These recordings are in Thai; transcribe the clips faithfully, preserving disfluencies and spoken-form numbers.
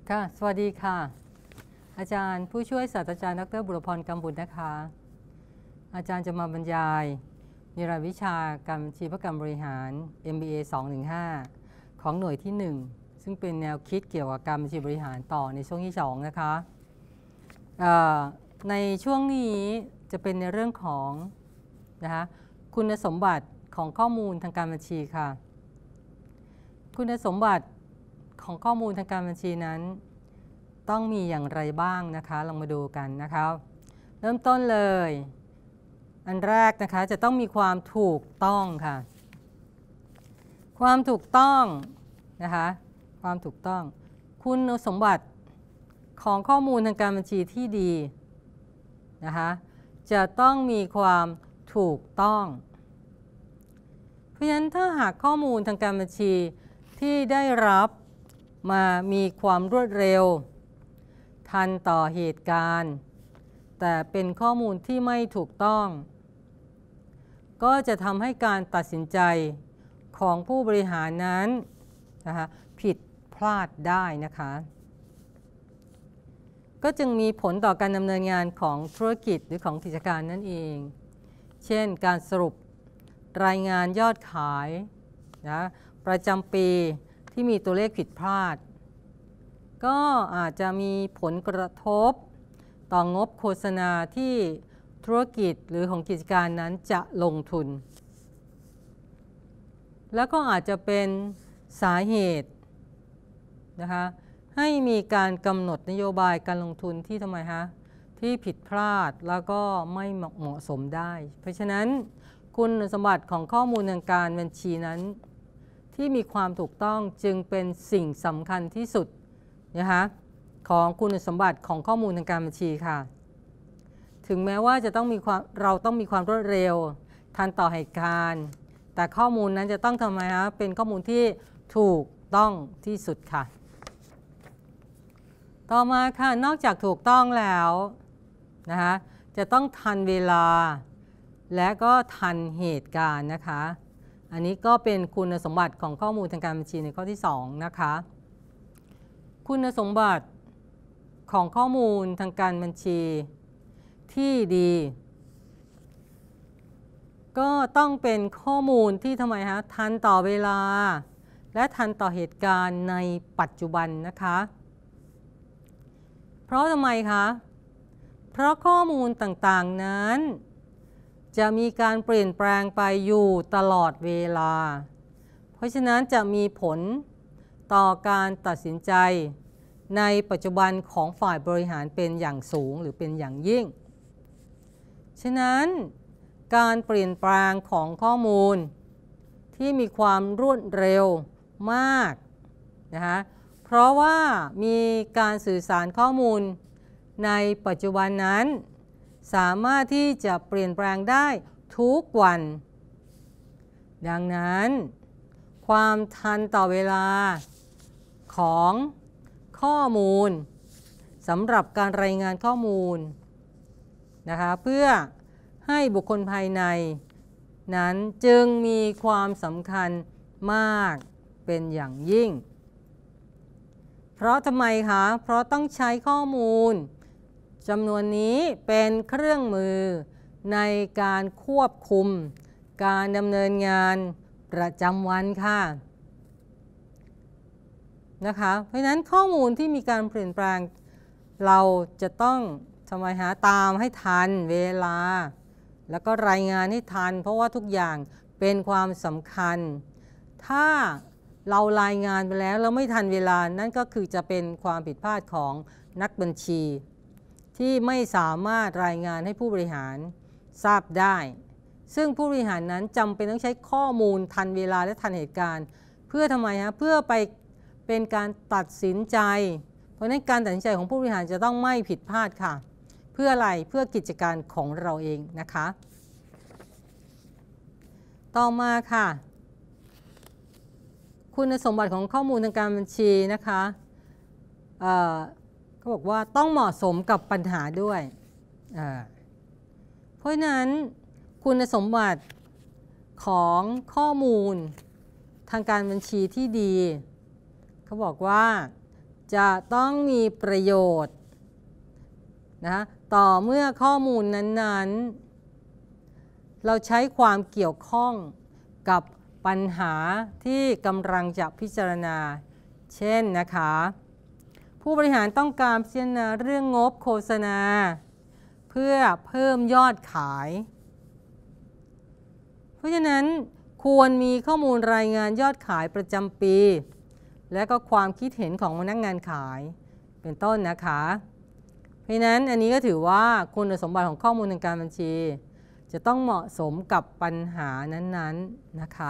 ค่ะสวัสดีค่ะอาจารย์ผู้ช่วยศาสตราจารย์ดรบุรพรกำบุตรนะคะอาจารย์จะมาบรรยายในรายวิชาการบัญชีเพื่อการบริหาร เอ็ม บี เอ สอง หนึ่ง ห้า ของหน่วยที่หนึ่งซึ่งเป็นแนวคิดเกี่ยวกับการบัญชีบริหารต่อในช่วงที่สองนะคะในช่วงนี้จะเป็นในเรื่องของนะคะคุณสมบัติของข้อมูลทางการบัญชีค่ะคุณสมบัติของข้อมูลทางการบัญชีนั้นต้องมีอย่างไรบ้างนะคะลองมาดูกันนะคะเริ่มต้นเลยอันแรกนะคะจะต้องมีความถูกต้องค่ะความถูกต้องนะคะความถูกต้องคุณสมบัติของข้อมูลทางการบัญชีที่ดีนะคะจะต้องมีความถูกต้องเพราะฉะนั้นถ้าหากข้อมูลทางการบัญชีที่ได้รับมามีความรวดเร็วทันต่อเหตุการณ์แต่เป็นข้อมูลที่ไม่ถูกต้องก็จะทำให้การตัดสินใจของผู้บริหารนั้นนะคะผิดพลาดได้นะคะก็จึงมีผลต่อการดำเนินงานของธุรกิจหรือของกิจการนั่นเองเช่นการสรุปรายงานยอดขายนะประจำปีที่มีตัวเลขผิดพลาดก็อาจจะมีผลกระทบต่องบโฆษณาที่ธุรกิจหรือของกิจการนั้นจะลงทุนแล้วก็อาจจะเป็นสาเหตุนะคะให้มีการกำหนดนโยบายการลงทุนที่ทำไมฮะที่ผิดพลาดแล้วก็ไม่เหมาะสมได้เพราะฉะนั้นคุณสมบัติของข้อมูลทางการบัญชีนั้นที่มีความถูกต้องจึงเป็นสิ่งสำคัญที่สุดนะคะของคุณสมบัติของข้อมูลทางการบัญชีค่ะถึงแม้ว่าจะต้องมีความเราต้องมีความรวดเร็วทันต่อเหตุการณ์แต่ข้อมูลนั้นจะต้องทำไมฮะเป็นข้อมูลที่ถูกต้องที่สุดค่ะต่อมาค่ะนอกจากถูกต้องแล้วนะคะจะต้องทันเวลาและก็ทันเหตุการณ์นะคะอันนี้ก็เป็นคุณสมบัติของข้อมูลทางการบัญชีในข้อที่สองนะคะคุณสมบัติของข้อมูลทางการบัญชีที่ดีก็ต้องเป็นข้อมูลที่ทำไมฮะทันต่อเวลาและทันต่อเหตุการณ์ในปัจจุบันนะคะเพราะทำไมคะเพราะข้อมูลต่างๆนั้นจะมีการเปลี่ยนแปลงไปอยู่ตลอดเวลาเพราะฉะนั้นจะมีผลต่อการตัดสินใจในปัจจุบันของฝ่ายบริหารเป็นอย่างสูงหรือเป็นอย่างยิ่งฉะนั้นการเปลี่ยนแปลงของข้อมูลที่มีความรวดเร็วมากนะคะเพราะว่ามีการสื่อสารข้อมูลในปัจจุบันนั้นสามารถที่จะเปลี่ยนแปลงได้ทุกวันดังนั้นความทันต่อเวลาของข้อมูลสำหรับการรายงานข้อมูลนะคะเพื่อให้บุคคลภายในนั้นจึงมีความสำคัญมากเป็นอย่างยิ่งเพราะทำไมคะเพราะต้องใช้ข้อมูลจำนวนนี้เป็นเครื่องมือในการควบคุมการดำเนินงานประจำวันค่ะนะคะเพราะฉะนั้นข้อมูลที่มีการเปลี่ยนแปลงเราจะต้องทำไมหาตามให้ทันเวลาแล้วก็รายงานให้ทันเพราะว่าทุกอย่างเป็นความสำคัญถ้าเรารายงานไปแล้วแล้วไม่ทันเวลานั่นก็คือจะเป็นความผิดพลาดของนักบัญชีที่ไม่สามารถรายงานให้ผู้บริหารทราบได้ซึ่งผู้บริหารนั้นจำเป็นต้องใช้ข้อมูลทันเวลาและทันเหตุการณ์เพื่อทำไมฮะเพื่อไปเป็นการตัดสินใจเพราะฉะนั้นการตัดสินใจของผู้บริหารจะต้องไม่ผิดพลาดค่ะเพื่ออะไรเพื่อกิจการของเราเองนะคะต่อมาค่ะคุณสมบัติของข้อมูลทางการบัญชีนะคะเขาบอกว่าต้องเหมาะสมกับปัญหาด้วยเพราะฉะนั้นคุณสมบัติของข้อมูลทางการบัญชีที่ดีเขาบอกว่าจะต้องมีประโยชน์นะต่อเมื่อข้อมูลนั้นๆเราใช้ความเกี่ยวข้องกับปัญหาที่กำลังจะพิจารณาเช่นนะคะผู้บริหารต้องการพิจารณาเรื่องงบโฆษณาเพื่อเพิ่มยอดขายเพราะฉะนั้นควรมีข้อมูลรายงานยอดขายประจำปีและก็ความคิดเห็นของพนักงานขายเป็นต้นนะคะเพราะฉะนั้นอันนี้ก็ถือว่าคุณสมบัติของข้อมูลทางการบัญชีจะต้องเหมาะสมกับปัญหานั้นๆนะคะ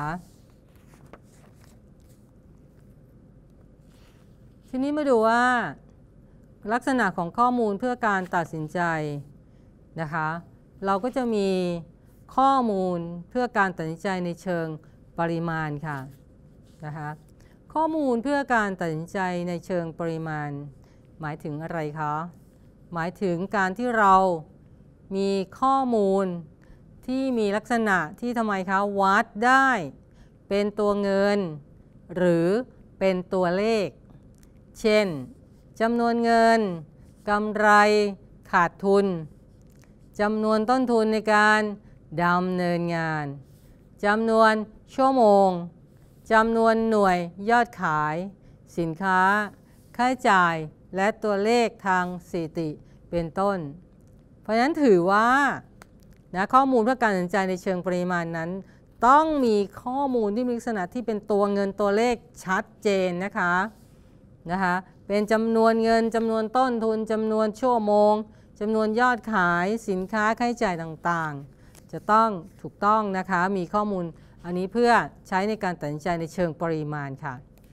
ทีนี้มาดูว่าลักษณะของข้อมูลเพื่อการตัดสินใจนะคะเราก็จะมีข้อมูลเพื่อการตัดสินใจในเชิงปริมาณค่ะนะคะข้อมูลเพื่อการตัดสินใจในเชิงปริมาณหมายถึงอะไรคะหมายถึงการที่เรามีข้อมูลที่มีลักษณะที่ทำไมคะวัดได้เป็นตัวเงินหรือเป็นตัวเลขเช่นจำนวนเงินกำไรขาดทุนจำนวนต้นทุนในการดำเนินงานจำนวนชั่วโมงจำนวนหน่วยยอดขายสินค้าค่าใช้จ่ายและตัวเลขทางสถิติเป็นต้นเพราะฉะนั้นถือว่านะข้อมูลเพื่อการตัดสินใจในเชิงปริมาณนั้นต้องมีข้อมูลที่มีลักษณะที่เป็นตัวเงินตัวเลขชัดเจนนะคะนะคะเป็นจำนวนเงินจำนวนต้นทุนจำนวนชั่วโมงจำนวนยอดขายสินค้าค่าใช้จ่ายต่างๆจะต้องถูกต้องนะคะมีข้อมูลอันนี้เพื่อใช้ในการตัดสินใจในเชิงปริมาณค่ะ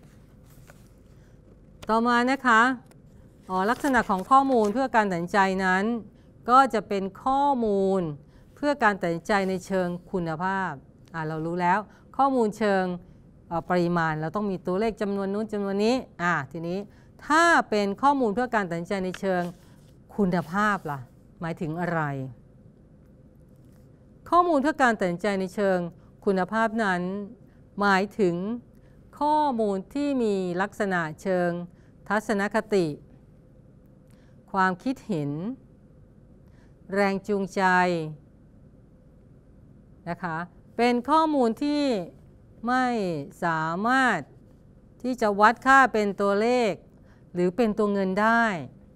ต่อมานะคะอ๋อลักษณะของข้อมูลเพื่อการตัดสินใจนั้นก็จะเป็นข้อมูลเพื่อการตัดสินใจในเชิงคุณภาพอ่าเรารู้แล้วข้อมูลเชิงปริมาณเราต้องมีตัวเลขจำนวนนู้นจำนวนนี้อ่าทีนี้ถ้าเป็นข้อมูลเพื่อการตัดสินใจในเชิงคุณภาพล่ะหมายถึงอะไรข้อมูลเพื่อการตัดสินใจในเชิงคุณภาพนั้นหมายถึงข้อมูลที่มีลักษณะเชิงทัศนคติความคิดเห็นแรงจูงใจนะคะเป็นข้อมูลที่ไม่สามารถที่จะวัดค่าเป็นตัวเลขหรือเป็นตัวเงินได้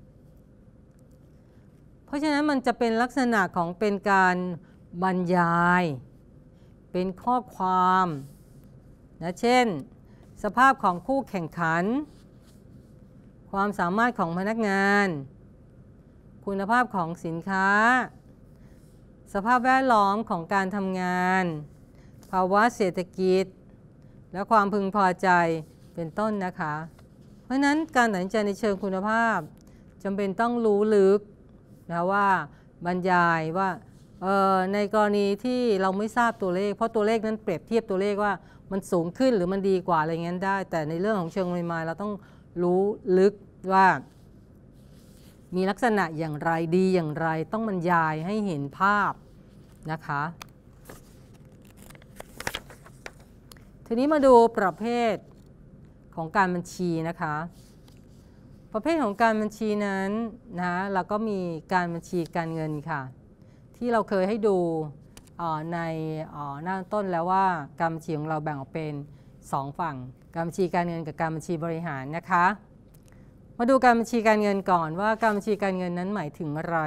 เพราะฉะนั้นมันจะเป็นลักษณะของเป็นการบรรยายเป็นข้อความนะเช่นสภาพของคู่แข่งขันความสามารถของพนักงานคุณภาพของสินค้าสภาพแวดล้อมของการทำงานภาวะเศรษฐกิจและความพึงพอใจเป็นต้นนะคะเพราะฉะนั้นการตัดสินใจในเชิงคุณภาพจำเป็นต้องรู้ลึกนะว่าบรรยายว่าในกรณีที่เราไม่ทราบตัวเลขเพราะตัวเลขนั้นเปรียบเทียบตัวเลขว่ามันสูงขึ้นหรือมันดีกว่าอะไรเงี้ยได้แต่ในเรื่องของเชิงปริมาณเราต้องรู้ลึกว่ามีลักษณะอย่างไรดีอย่างไรต้องบรรยายให้เห็นภาพนะคะทีนี้มาดูประเภทของการบัญชีนะคะประเภทของการบัญชีนั้นนะเราก็มีการบัญชีการเงินค่ะที่เราเคยให้ดูในหน้าต้นแล้วว่าการบัญชีของเราแบ่งออกเป็นสองฝั่งการบัญชีการเงินกับการบัญชีบริหารนะคะมาดูการบัญชีการเงินก่อนว่าการบัญชีการเงินนั้นหมายถึงอะไร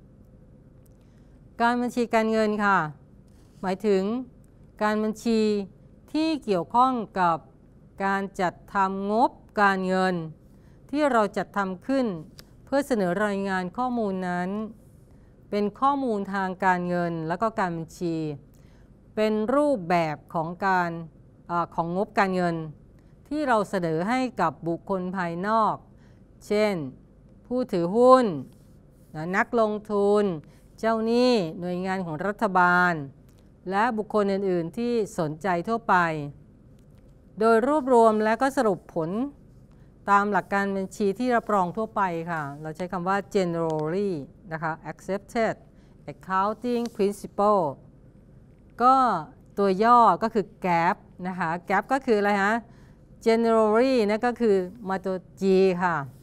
การบัญชีการเงินค่ะหมายถึงการบัญชีที่เกี่ยวข้องกับการจัดทำงบการเงินที่เราจัดทำขึ้นเพื่อเสนอรายงานข้อมูลนั้นเป็นข้อมูลทางการเงินแล้วก็การบัญชีเป็นรูปแบบของการอของงบการเงินที่เราเสนอให้กับบุคคลภายนอกเช่นผู้ถือหุ้นนักลงทุนเจ้าหนี้หน่วยงานของรัฐบาลและบุคคลอื่นๆที่สนใจทั่วไปโดยรวบรวมและก็สรุปผลตามหลักการบัญชีที่รับรองทั่วไปค่ะเราใช้คำว่า generally นะคะ accepted accounting principle ก็ตัวย่อก็คือ แกป นะคะ แกป ก็คืออะไรฮะ generally นั่นก็คือมาตัว G ค่ะ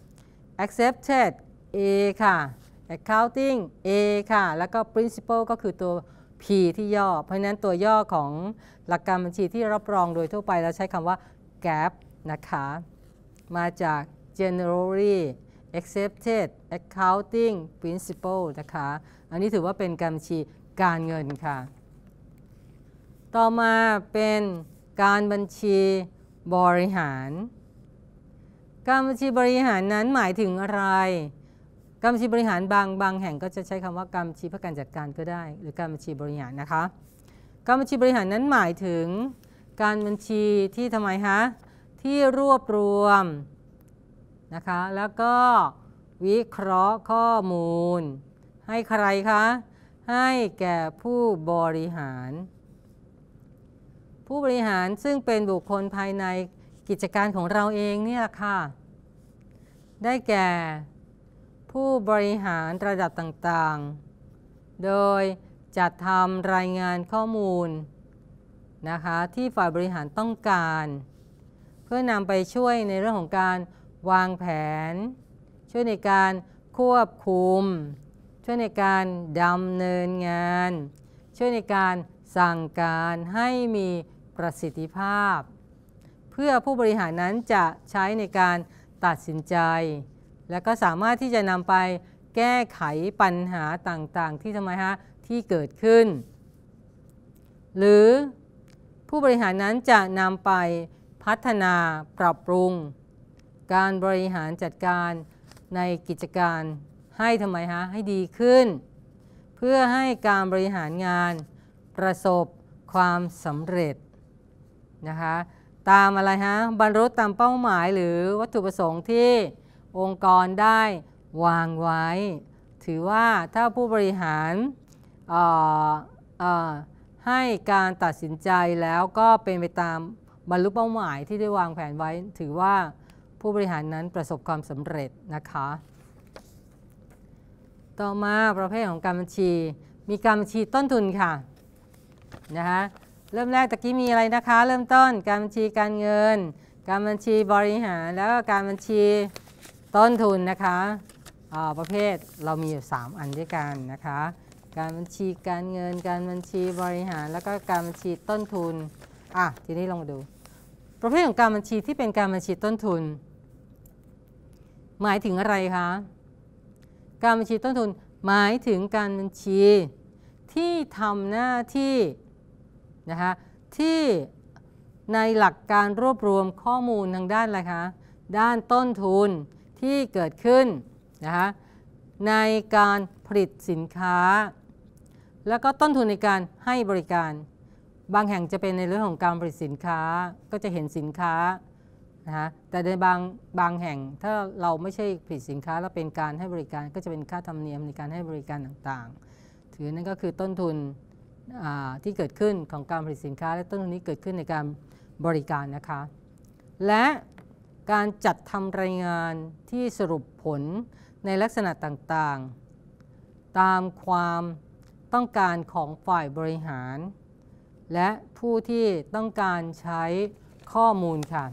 accepted A ค่ะ accounting A ค่ะแล้วก็ principle ก็คือตัว P ที่ย่อเพราะฉะนั้นตัวย่อของหลักการบัญชีที่รับรองโดยทั่วไปเราใช้คำว่า แกป นะคะมาจาก generally accepted accounting principle นะคะอันนี้ถือว่าเป็นการบัญชีการเงินค่ะต่อมาเป็นการบัญชีบริหารการบัญชีบริหารนั้นหมายถึงอะไรการบัญชีบริหารบางบางแห่งก็จะใช้คำว่าการบัญชีเพื่อการจัดการก็ได้หรือการบัญชีบริหารนะคะการบัญชีบริหารนั้นหมายถึงการบัญชีที่ทำไมคะที่รวบรวมนะคะแล้วก็วิเคราะห์ข้อมูลให้ใครคะให้แก่ผู้บริหารผู้บริหารซึ่งเป็นบุคคลภายในกิจการของเราเองเนี่ยค่ะได้แก่ผู้บริหารระดับต่างๆโดยจัดทำรายงานข้อมูลนะคะที่ฝ่ายบริหารต้องการเพื่อนำไปช่วยในเรื่องของการวางแผนช่วยในการควบคุมช่วยในการดำเนินงานช่วยในการสั่งการให้มีประสิทธิภาพเพื่อผู้บริหารนั้นจะใช้ในการตัดสินใจและก็สามารถที่จะนำไปแก้ไขปัญหาต่างๆที่ทำไมฮะที่เกิดขึ้นหรือผู้บริหารนั้นจะนำไปพัฒนาปรับปรุงการบริหารจัดการในกิจการให้ทำไมฮะให้ดีขึ้นเพื่อให้การบริหารงานประสบความสำเร็จนะคะตามอะไรฮะบรรลุตามเป้าหมายหรือวัตถุประสงค์ที่องค์กรได้วางไว้ถือว่าถ้าผู้บริหารเอ่อเอ่อให้การตัดสินใจแล้วก็เป็นไปตามบรรลุเป้าหมายที่ได้วางแผนไว้ถือว่าผู้บริหารนั้นประสบความสำเร็จนะคะต่อมาประเภทของการบัญชีมีการบัญชีต้นทุนค่ะนะคะเริ่มแรกตะกี้มีอะไรนะคะเริ่มต้นการบัญชีการเงินการบัญชีบริหารแล้วก็การบัญชีต้นทุนนะคะประเภทเรามีอยู่สามอันด้วยกันนะคะการบัญชีการเงินการบัญชีบริหารแล้วก็การบัญชีต้นทุนอ่ะทีนี้ลองมาดูประเภทของการบัญชีที่เป็นการบัญชีต้นทุนหมายถึงอะไรคะการบัญชีต้นทุนหมายถึงการบัญชีที่ทำหน้าที่นะคะที่ในหลักการรวบรวมข้อมูลทางด้านอะไรคะด้านต้นทุนที่เกิดขึ้นนะคะในการผลิตสินค้าแล้วก็ต้นทุนในการให้บริการบางแห่งจะเป็นในเรื่องของการผลิตสินค้าก็จะเห็นสินค้านะคะแต่ในบางบางแห่งถ้าเราไม่ใช่ผลิตสินค้าแล้วเป็นการให้บริการก็จะเป็นค่าธรรมเนียมในการให้บริการต่างๆถือนั่นก็คือต้นทุนที่เกิดขึ้นของการผลิตสินค้าและต้นทุนนี้เกิดขึ้นในการบริการนะคะและการจัดทำรายงานที่สรุปผลในลักษณะต่างๆตามความต้องการของฝ่ายบริหารและผู้ที่ต้องการใช้ข้อมูลค่ะ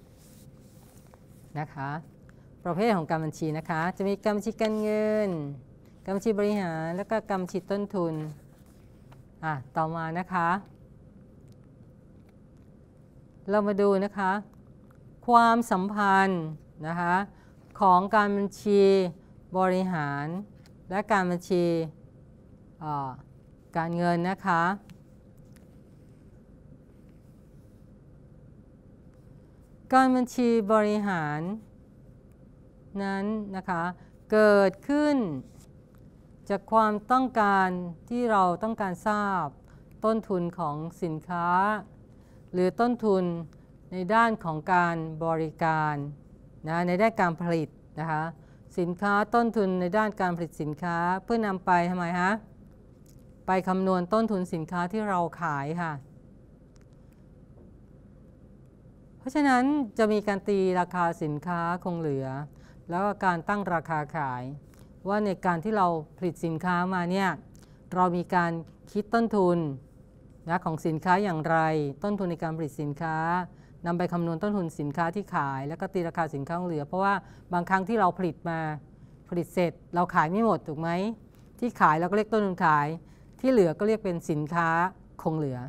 นะคะประเภทของการบัญชีนะคะจะมีการบัญชีการเงินการบัญชีบริหารแล้วก็การบัญชีต้นทุนอ่ะต่อมานะคะเรามาดูนะคะความสัมพันธ์นะคะของการบัญชีบริหารและการบัญชีการเงินนะคะการบัญชีบริหารนั้นนะคะเกิดขึ้นจากความต้องการที่เราต้องการทราบต้นทุนของสินค้าหรือต้นทุนในด้านของการบริการนะในด้านการผลิตนะคะสินค้าต้นทุนในด้านการผลิตสินค้าเพื่อนำไปทำไมฮะไปคำนวณต้นทุนสินค้าที่เราขายค่ะเพราะฉะนั้นจะมีการตีราคาสินค้าคงเหลือแล้วก็การตั้งราคาขายว่าในการที่เราผลิตสินค้ามาเนี่ยเรามีการคิดต้นทุนนะของสินค้าอย่างไรต้นทุนในการผลิตสินค้านำไปคำนวณต้นทุนสินค้าที่ขายแล้วก็ตีราคาสินค้าคงเหลือเพราะว่าบางครั้งที่เราผลิตมาผลิตเสร็จเราขายไม่หมดถูกไหมที่ขายเราก็เรียกต้นทุนขายที่เหลือก็เรียกเป็นสินค้าคงเหลือ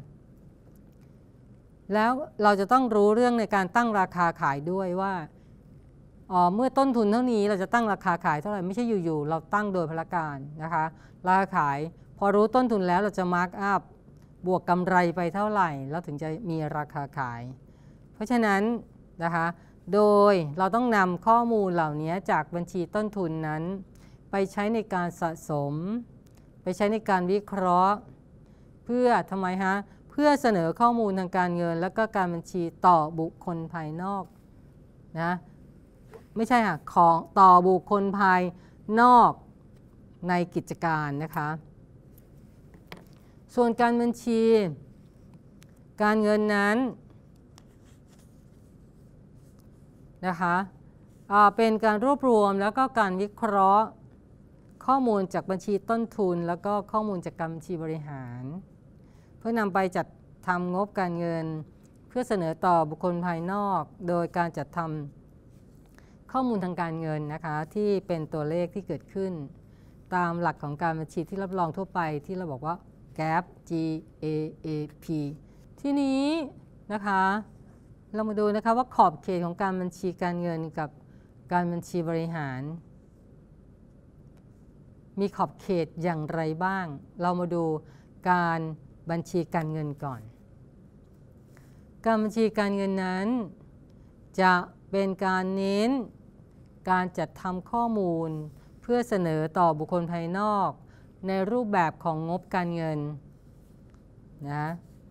แล้วเราจะต้องรู้เรื่องในการตั้งราคาขายด้วยว่าอ๋อเมื่อต้นทุนเท่านี้เราจะตั้งราคาขายเท่าไหร่ไม่ใช่อยู่ๆเราตั้งโดยพละการนะคะราคาขายพอรู้ต้นทุนแล้วเราจะมาร์กอัพบวกกำไรไปเท่าไหร่แล้วถึงจะมีราคาขายเพราะฉะนั้นนะคะโดยเราต้องนำข้อมูลเหล่านี้จากบัญชีต้นทุนนั้นไปใช้ในการสะสมไปใช้ในการวิเคราะห์เพื่อทำไมฮะเพื่อเสนอข้อมูลทางการเงินและก็การบัญชีต่อบุคคลภายนอกนะไม่ใช่ค่ะของต่อบุคคลภายนอกในกิจการนะคะส่วนการบัญชีการเงินนั้นนะคะเป็นการรวบรวมแล้วก็การวิเคราะห์ข้อมูลจากบัญชีต้นทุนแล้วก็ข้อมูลจากการบัญชีบริหารเพื่อนำไปจัดทำงบการเงินเพื่อเสนอต่อบุคคลภายนอกโดยการจัดทำข้อมูลทางการเงินนะคะที่เป็นตัวเลขที่เกิดขึ้นตามหลักของการบัญชีที่รับรองทั่วไปที่เราบอกว่า แกป G A A P ที่นี้นะคะเรามาดูนะคะว่าขอบเขตของการบัญชีการเงินกับการบัญชีบริหารมีขอบเขตอย่างไรบ้างเรามาดูการบัญชีการเงินก่อนการบัญชีการเงินนั้นจะเป็นการเน้นการจัดทำข้อมูลเพื่อเสนอต่อบุคคลภายนอกในรูปแบบของงบการเงินนะ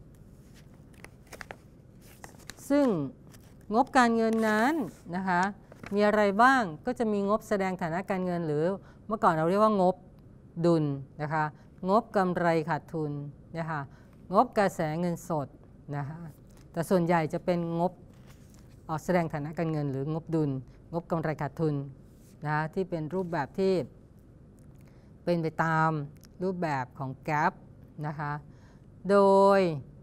ซึ่งงบการเงินนั้นนะคะมีอะไรบ้างก็จะมีงบแสดงฐานะการเงินหรือเมื่อก่อนเราเรียกว่างบดุลนะคะงบกำไรขาดทุนนะคะงบกระแสเงินสดนะคะแต่ส่วนใหญ่จะเป็นงบแสดงฐานะการเงินหรืองบดุลงบกำไรขาดทุนนะที่เป็นรูปแบบที่เป็นไปตามรูปแบบของ แกป นะคะโดย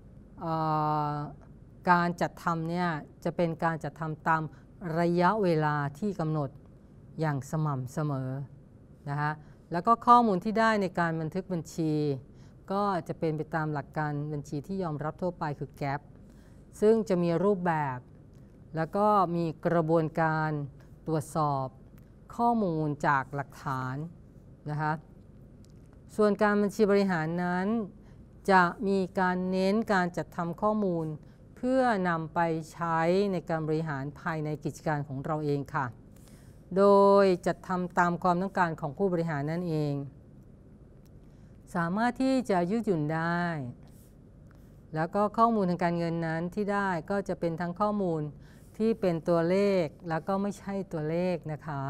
การจัดทำเนี่ยจะเป็นการจัดทำตามระยะเวลาที่กำหนดอย่างสม่ำเสมอนะคะแล้วก็ข้อมูลที่ได้ในการบันทึกบัญชีก็จะเป็นไปตามหลักการบัญชีที่ยอมรับทั่วไปคือ แกป ซึ่งจะมีรูปแบบแล้วก็มีกระบวนการตรวจสอบข้อมูลจากหลักฐานนะคะส่วนการบัญชีบริหารนั้นจะมีการเน้นการจัดทำข้อมูลเพื่อนำไปใช้ในการบริหารภายในกิจการของเราเองค่ะโดยจัดทำตามความต้องการของผู้บริหารนั่นเองสามารถที่จะยืดหยุ่นได้แล้วก็ข้อมูลทางการเงินนั้นที่ได้ก็จะเป็นทั้งข้อมูลที่เป็นตัวเลขแล้วก็ไม่ใช่ตัวเลขนะคะ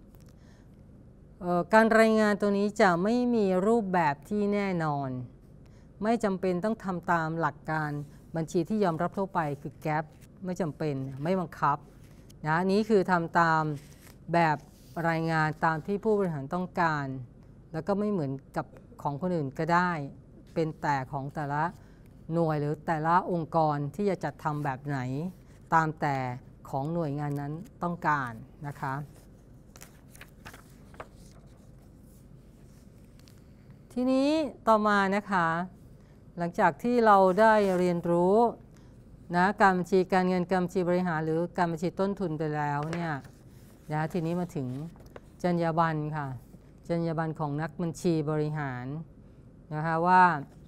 การรายงานตัวนี้จะไม่มีรูปแบบที่แน่นอนไม่จำเป็นต้องทำตามหลักการบัญชีที่ยอมรับทั่วไปคือ แกป ไม่จำเป็นไม่บังคับนะนี้คือทำตามแบบรายงานตามที่ผู้บริหารต้องการแล้วก็ไม่เหมือนกับของคนอื่นก็ได้เป็นแต่ของแต่ละหน่วยหรือแต่ละองค์กรที่จะจัดทำแบบไหนตามแต่ของหน่วยงานนั้นต้องการนะคะทีนี้ต่อมานะคะหลังจากที่เราได้เรียนรู้นะการบัญชีการเงินการบัญชีบริหารหรือการบัญชีต้นทุนไปแล้วเนี่ยนะทีนี้มาถึงจรรยาบรรณค่ะจรรยาบรรณของนักบัญชีบริหารนะคะว่า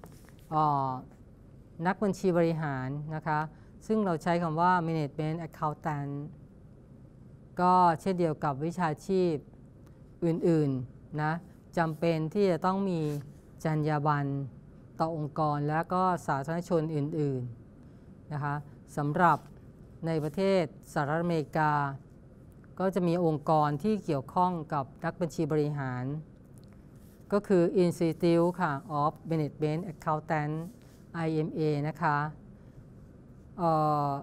นักบัญชีบริหารนะคะซึ่งเราใช้คำว่า management accountant ก็เช่นเดียวกับวิชาชีพอื่นๆนะจำเป็นที่จะต้องมีจรรยาบรรณต่อองค์กรและก็สาธารณชนอื่นๆนะคะสำหรับในประเทศสหรัฐอเมริกาก็จะมีองค์กรที่เกี่ยวข้องกับนักบัญชีบริหารก็คือ Institute ค่ะ of Management Accountant ไอ เอ็ม เอ นะคะเอ่อ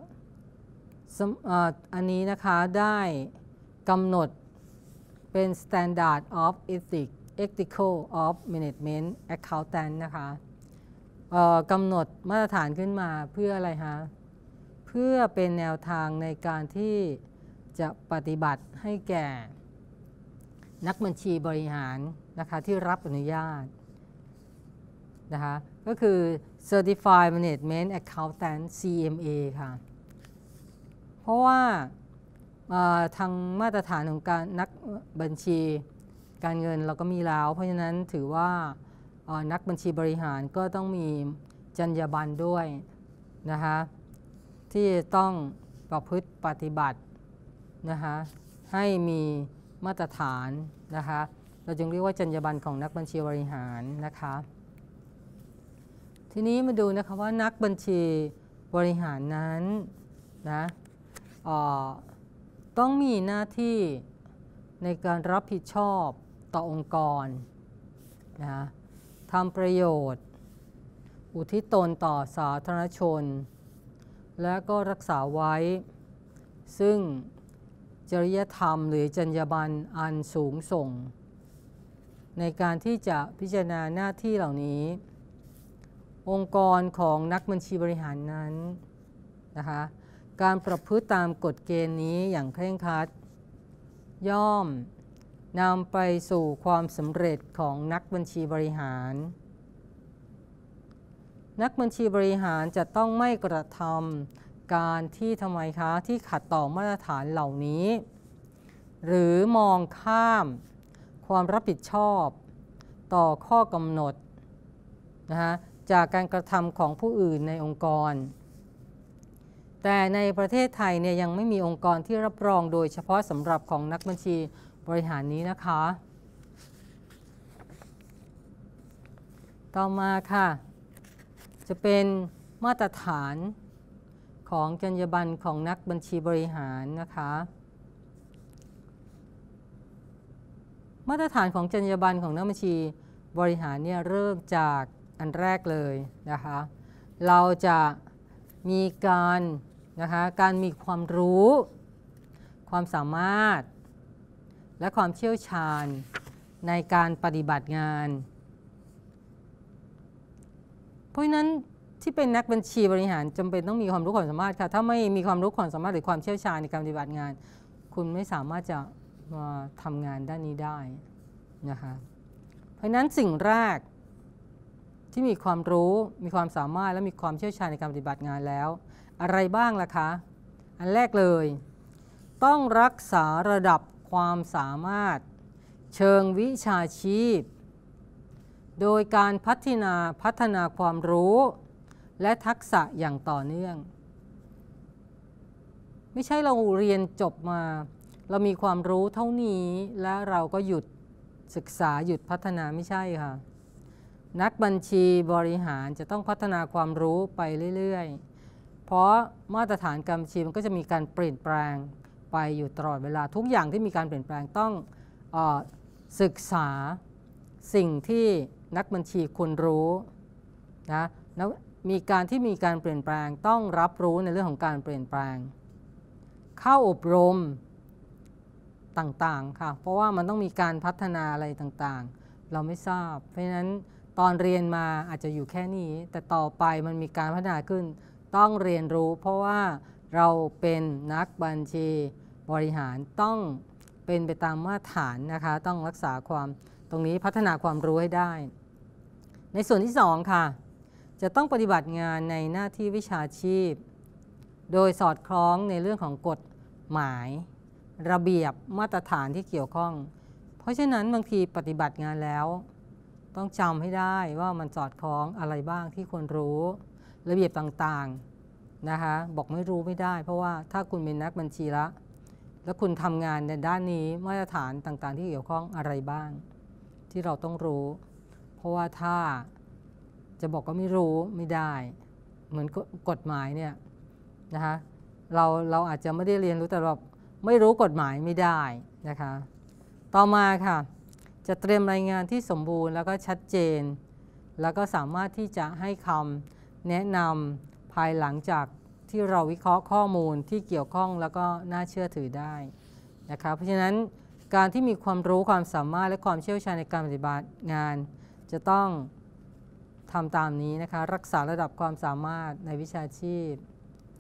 อันนี้นะคะได้กำหนดเป็น Standard of Ethics Ethical of Management Accountant นะคะกำหนดมาตรฐานขึ้นมาเพื่ออะไรคะเเพื่อเป็นแนวทางในการที่จะปฏิบัติให้แก่นักบัญชีบริหารนะคะที่รับอนุญาตนะคะก็คือ Certified Management Accountant ซี เอ็ม เอ ค่ะเพราะว่าทางมาตรฐานของการนักบัญชีการเงินเราก็มีแล้วเพราะฉะนั้นถือว่านักบัญชีบริหารก็ต้องมีจรรยาบรรณด้วยนะคะที่ต้องประพฤติปฏิบัตินะคะให้มีมาตรฐานนะคะเราจึงเรียกว่าจรรยาบรรณของนักบัญชีบริหารนะคะทีนี้มาดูนะคะว่านักบัญชีบริหารนั้นนะต้องมีหน้าที่ในการรับผิดชอบต่อองค์กรนะทำประโยชน์อุทิศตนต่อสาธารณชนและก็รักษาไว้ซึ่งจริยธรรมหรือจรรยาบรรณอันสูงส่งในการที่จะพิจารณาหน้าที่เหล่านี้องค์กรของนักบัญชีบริหารนั้นนะคะการประพฤติตามกฎเกณฑ์นี้อย่างเคร่งครัดย่อมนำไปสู่ความสำเร็จของนักบัญชีบริหารนักบัญชีบริหารจะต้องไม่กระทำการที่ทำไมคะที่ขัดต่อมาตรฐานเหล่านี้หรือมองข้ามความรับผิดชอบต่อข้อกำหนดนะคะจากการกระทำของผู้อื่นในองค์กรแต่ในประเทศไทยเนี่ยยังไม่มีองค์กรที่รับรองโดยเฉพาะสำหรับของนักบัญชีบริหารนี้นะคะต่อมาค่ะจะเป็นมาตรฐานของจรรยาบรรณของนักบัญชีบริหารนะคะมาตรฐานของจรรยาบรรณของนักบัญชีบริหารเนี่ยเริ่มจากอันแรกเลยนะคะเราจะมีการนะคะการมีความรู้ความสามารถและความเชี่ยวชาญในการปฏิบัติงานเพราะฉะนั้นที่เป็นนักบัญชีบริหารจำเป็นต้องมีความรู้ความสามารถค่ะถ้าไม่มีความรู้ความสามารถหรือความเชี่ยวชาญในการปฏิบัติงานคุณไม่สามารถจะมาทำงานด้านนี้ได้นะคะเพราะฉะนั้นสิ่งแรกที่มีความรู้มีความสามารถและมีความเชี่ยวชาญในการปฏิบัติงานแล้วอะไรบ้างล่ะคะอันแรกเลยต้องรักษาระดับความสามารถเชิงวิชาชีพโดยการพัฒนาพัฒนาความรู้และทักษะอย่างต่อเนื่องไม่ใช่เราเรียนจบมาเรามีความรู้เท่านี้แล้วเราก็หยุดศึกษาหยุดพัฒนาไม่ใช่ค่ะนักบัญชีบริหารจะต้องพัฒนาความรู้ไปเรื่อยๆเพราะมาตรฐานการบัญชีมันก็จะมีการเปลี่ยนแปลงไปอยู่ตลอดเวลาทุกอย่างที่มีการเปลี่ยนแปลงต้องเอ่อศึกษาสิ่งที่นักบัญชีควรรู้นะแล้วมีการที่มีการเปลี่ยนแปลงต้องรับรู้ในเรื่องของการเปลี่ยนแปลงเข้าอบรมต่างๆค่ะเพราะว่ามันต้องมีการพัฒนาอะไรต่างๆเราไม่ทราบเพราะฉะนั้นตอนเรียนมาอาจจะอยู่แค่นี้แต่ต่อไปมันมีการพัฒนาขึ้นต้องเรียนรู้เพราะว่าเราเป็นนักบัญชีบริหารต้องเป็นไปตามมาตรฐานนะคะต้องรักษาความตรงนี้พัฒนาความรู้ให้ได้ในส่วนที่สองค่ะจะต้องปฏิบัติงานในหน้าที่วิชาชีพโดยสอดคล้องในเรื่องของกฎหมายระเบียบมาตรฐานที่เกี่ยวข้องเพราะฉะนั้นบางทีปฏิบัติงานแล้วต้องจำให้ได้ว่ามันสอดคล้องอะไรบ้างที่ควรรู้ระเบียบต่างๆนะคะบอกไม่รู้ไม่ได้เพราะว่าถ้าคุณเป็นนักบัญชีละแล้วคุณทำงานในด้านนี้มาตรฐานต่างๆที่เกี่ยวข้องอะไรบ้างที่เราต้องรู้เพราะว่าถ้าจะบอกว่าไม่รู้ไม่ได้เหมือนกฎหมายเนี่ยนะคะเราเราอาจจะไม่ได้เรียนรู้แต่เราไม่รู้กฎหมายไม่ได้นะคะต่อมาค่ะจะเตรียมรายงานที่สมบูรณ์แล้วก็ชัดเจนแล้วก็สามารถที่จะให้คำแนะนำภายหลังจากที่เราวิเคราะห์ข้อมูลที่เกี่ยวข้องแล้วก็น่าเชื่อถือได้นะคะเพราะฉะนั้นการที่มีความรู้ความสามารถและความเชี่ยวชาญในการปฏิบัติงานจะต้องทำตามนี้นะคะรักษาระดับความสามารถในวิชาชีพ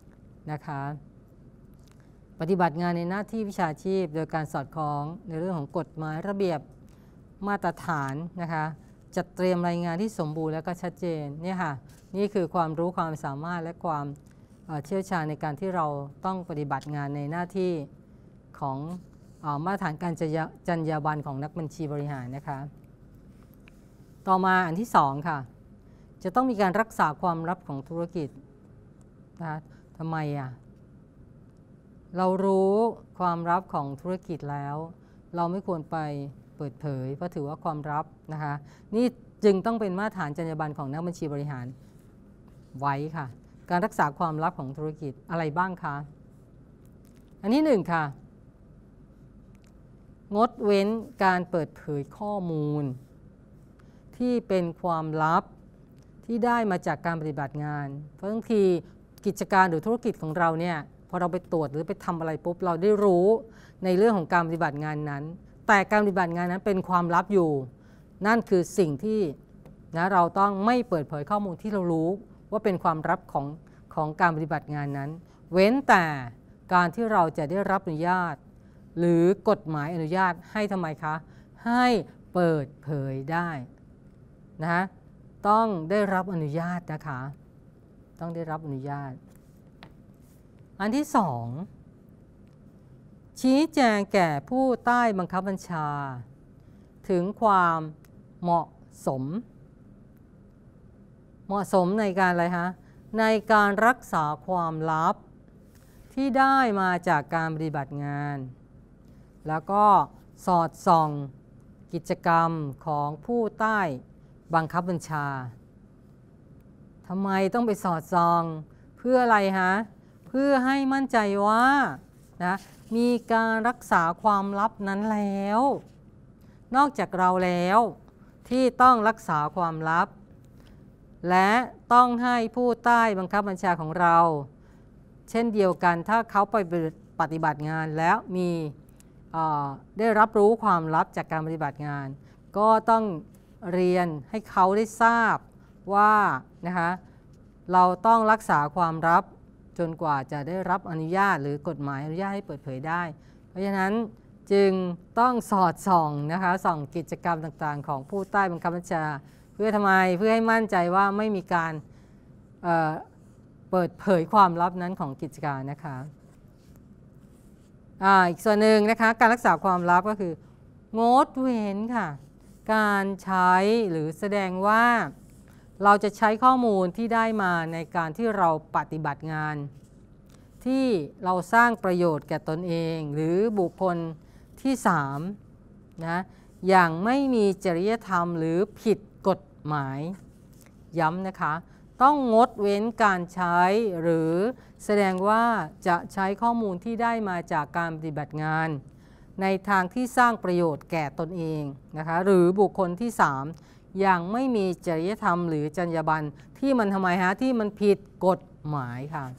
นะคะปฏิบัติงานในหน้าที่วิชาชีพโดยการสอดคล้องในเรื่องของกฎหมายระเบียบมาตรฐานนะคะจัดเตรียมรายงานที่สมบูรณ์และก็ชัดเจนเนี่ยค่ะนี่คือความรู้ความสามารถและความเชี่ยวชาญในการที่เราต้องปฏิบัติงานในหน้าที่ของมาตรฐานการจรรยาบรรณของนักบัญชีบริหารนะคะต่อมาอันที่สองค่ะจะต้องมีการรักษาความลับของธุรกิจนะทำไมอ่ะเรารู้ความลับของธุรกิจแล้วเราไม่ควรไปเปิดเผยเพราะถือว่าความลับนะคะนี่จึงต้องเป็นมาตรฐานจรรยาบรรณของนักบัญชีบริหารไว้ค่ะการรักษาความลับของธุรกิจอะไรบ้างคะอันที่หนึ่งค่ะงดเว้นการเปิดเผยข้อมูลที่เป็นความลับที่ได้มาจากการปฏิบัติงานเพราะบางทีกิจการหรือธุรกิจของเราเนี่ยพอเราไปตรวจหรือไปทำอะไรปุ๊บเราได้รู้ในเรื่องของการปฏิบัติงานนั้นแต่การปฏิบัติงานนั้นเป็นความลับอยู่นั่นคือสิ่งที่นะเราต้องไม่เปิดเผยข้อมูลที่เรารู้ว่าเป็นความลับของของการปฏิบัติงานนั้นเว้นแต่การที่เราจะได้รับอนุญาตหรือกฎหมายอนุญาตให้ทำไมคะให้เปิดเผยได้นะต้องได้รับอนุญาตนะคะต้องได้รับอนุญาตอันที่สองชี้แจงแก่ผู้ใต้บังคับบัญชาถึงความเหมาะสมเหมาะสมในการอะไรคะในการรักษาความลับที่ได้มาจากการปฏิบัติงานแล้วก็สอดส่องกิจกรรมของผู้ใต้บังคับบัญชาทำไมต้องไปสอดส่องเพื่ออะไรฮะเพื่อให้มั่นใจว่านะมีการรักษาความลับนั้นแล้วนอกจากเราแล้วที่ต้องรักษาความลับและต้องให้ผู้ใต้บังคับบัญชาของเราเช่นเดียวกันถ้าเขาไปปฏิบัติงานแล้วมีได้รับรู้ความลับจากการปฏิบัติงานก็ต้องเรียนให้เขาได้ทราบว่านะคะเราต้องรักษาความลับจนกว่าจะได้รับอนุญาตหรือกฎหมายอนุญาตให้เปิดเผยได้เพราะฉะนั้นจึงต้องสอดส่องนะคะส่องกิจกรรมต่างๆของผู้ใต้บังคับบัญชาเพื่อทำไมเพื่อให้มั่นใจว่าไม่มีการเอ่อเปิดเผยความลับนั้นของกิจการนะคะอ่าอีกส่วนหนึ่งนะคะการรักษาความลับก็คืองดเว้นค่ะการใช้หรือแสดงว่าเราจะใช้ข้อมูลที่ได้มาในการที่เราปฏิบัติงานที่เราสร้างประโยชน์แก่ตนเองหรือบุคคลที่สามนะอย่างไม่มีจริยธรรมหรือผิดกฎหมายย้ำนะคะต้องงดเว้นการใช้หรือแสดงว่าจะใช้ข้อมูลที่ได้มาจากการปฏิบัติงานในทางที่สร้างประโยชน์แก่ตนเองนะคะหรือบุคคลที่สามอย่างไม่มีจริยธรรมหรือจรรยาบรรณที่มันทำไมฮะที่มันผิดกฎหมายค่ะ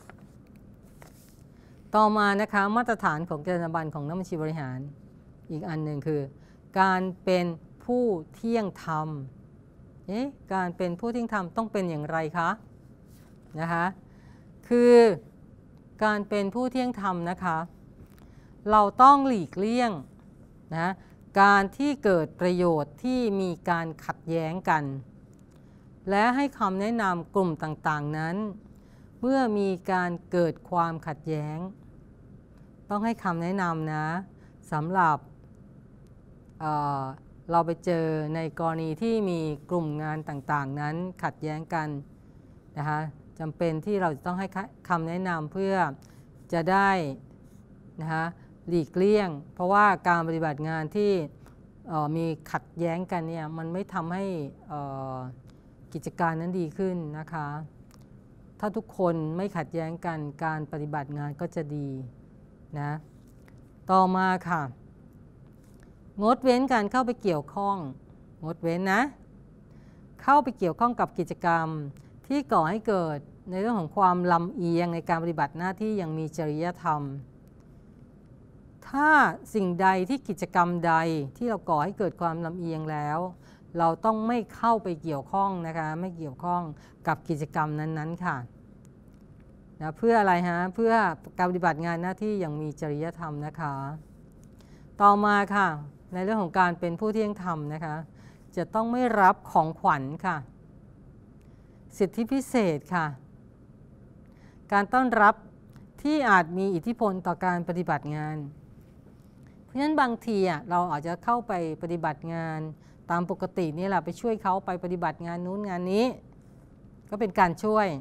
ต่อมานะคะมาตรฐานของจรรยาบรรณของนักบัญชีบริหารอีกอันหนึ่งคือการเป็นผู้เที่ยงธรรมเอ๊ะการเป็นผู้เที่ยงธรรมต้องเป็นอย่างไรคะนะคะคือการเป็นผู้เที่ยงธรรมนะคะเราต้องหลีกเลี่ยงนะการที่เกิดประโยชน์ที่มีการขัดแย้งกันและให้คำแนะนำกลุ่มต่างๆนั้นเมื่อมีการเกิดความขัดแย้งต้องให้คำแนะนำนะสำหรับเอ่อเราไปเจอในกรณีที่มีกลุ่มงานต่างๆนั้นขัดแย้งกันนะคะจำเป็นที่เราจะต้องให้คำแนะนำเพื่อจะได้นะคะหลีกเลี่ยงเพราะว่าการปฏิบัติงานที่มีขัดแย้งกันเนี่ยมันไม่ทำให้กิจการนั้นดีขึ้นนะคะถ้าทุกคนไม่ขัดแย้งกันการปฏิบัติงานก็จะดีนะต่อมาค่ะงดเว้นการเข้าไปเกี่ยวข้องงดเว้นนะเข้าไปเกี่ยวข้องกับกิจกรรมที่ก่อให้เกิดในเรื่องของความลำเอียงในการปฏิบัติหน้าที่อย่างมีจริยธรรมถ้าสิ่งใดที่กิจกรรมใดที่เราก่อให้เกิดความลำเอียงแล้วเราต้องไม่เข้าไปเกี่ยวข้องนะคะไม่เกี่ยวข้องกับกิจกรรมนั้นๆค่ะนะเพื่ออะไรฮะเพื่อการปฏิบัติงานหน้าที่อย่างมีจริยธรรมนะคะต่อมาค่ะในเรื่องของการเป็นผู้เที่ยงธรรมนะคะจะต้องไม่รับของขวัญค่ะสิทธิพิเศษค่ะการต้อนรับที่อาจมีอิทธิพลต่อการปฏิบัติงานเพราะฉะนั้นบางทีอ่ะเราอาจจะเข้าไปปฏิบัติงานตามปกตินี่แหละไปช่วยเขาไปปฏิบัติงานนู้นงานนี้ก็เป็นการช่วย